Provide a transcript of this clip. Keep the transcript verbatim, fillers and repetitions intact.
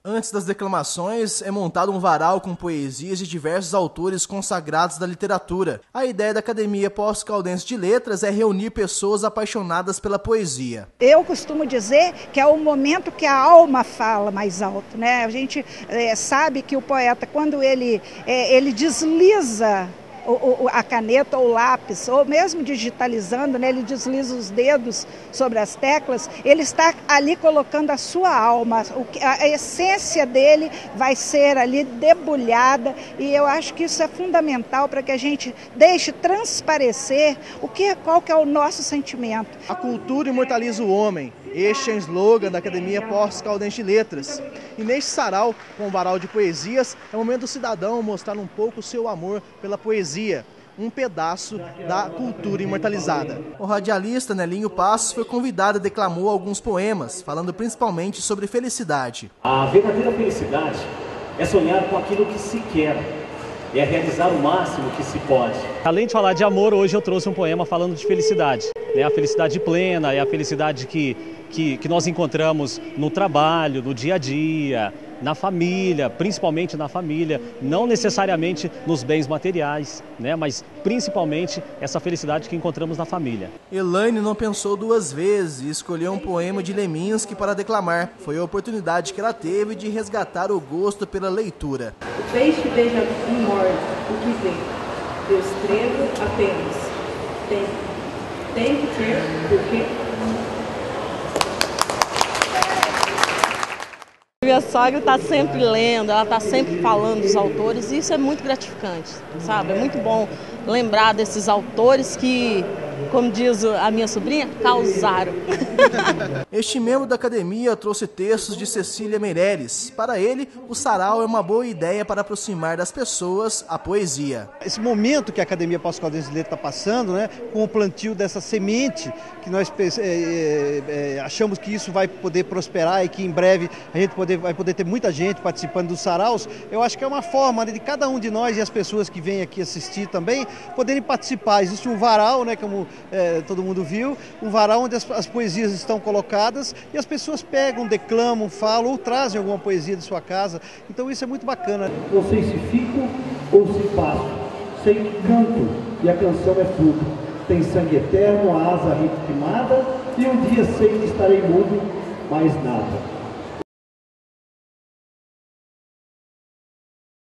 Antes das declamações, é montado um varal com poesias de diversos autores consagrados da literatura. A ideia da Academia Pós-Caldense de Letras é reunir pessoas apaixonadas pela poesia. Eu costumo dizer que é o momento que a alma fala mais alto, né? A gente é, sabe que o poeta, quando ele, é, ele desliza a caneta ou o lápis, ou mesmo digitalizando, né, ele desliza os dedos sobre as teclas, ele está ali colocando a sua alma, a essência dele vai ser ali debulhada, e eu acho que isso é fundamental para que a gente deixe transparecer o que, qual que é o nosso sentimento. A cultura imortaliza o homem. Este é o slogan da Academia Pós-Caldense de Letras. E neste sarau, com o varal de poesias, é o momento do cidadão mostrar um pouco o seu amor pela poesia, um pedaço da cultura imortalizada. O radialista Nelinho Passos foi convidado e declamou alguns poemas, falando principalmente sobre felicidade. A verdadeira felicidade é sonhar com aquilo que se quer, é realizar o máximo que se pode. Além de falar de amor, hoje eu trouxe um poema falando de felicidade. É a felicidade plena, é a felicidade que, que, que nós encontramos no trabalho, no dia a dia, na família, principalmente na família, não necessariamente nos bens materiais, né, mas principalmente essa felicidade que encontramos na família. Elaine não pensou duas vezes e escolheu um poema de Leminski para declamar. Foi a oportunidade que ela teve de resgatar o gosto pela leitura. O peixe beija e morde o que vê. Eu escrevo apenas. Tem, tem que ter, porque... Minha sogra está sempre lendo, ela está sempre falando dos autores, e isso é muito gratificante, sabe? É muito bom lembrar desses autores que, como diz a minha sobrinha, causaram. Este membro da academia trouxe textos de Cecília Meireles. Para ele, o sarau é uma boa ideia para aproximar das pessoas a poesia. Esse momento que a Academia Pós-Caldense de Letras está passando, né, com o plantio dessa semente, que nós é, é, achamos que isso vai poder prosperar e que em breve a gente poder, vai poder ter muita gente participando dos saraus, eu acho que é uma forma de cada um de nós e as pessoas que vêm aqui assistir também poderem participar. Existe um varal, né, como é, todo mundo viu, um varal onde as, as poesias estão colocadas e as pessoas pegam, declamam, falam ou trazem alguma poesia de sua casa. Então isso é muito bacana. Não sei se fico ou se passo, sei que canto e a canção é fruto. Tem sangue eterno, a asa ritmada, e um dia sei que estarei mudo, mais nada.